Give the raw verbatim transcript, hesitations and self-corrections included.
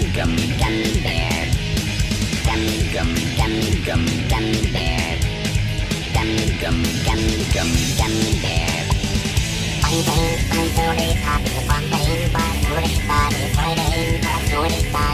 gummy, gummy bear. Gummy, gummy, gummy, gummy, gummy bear. Gummy, gummy, gummy, gummy, gummy bear. Bánh bánh, bánh tôi đi, ta bị bánh bánh, bánh tôi đi, ta bị bánh bánh, bánh tôi đi, ta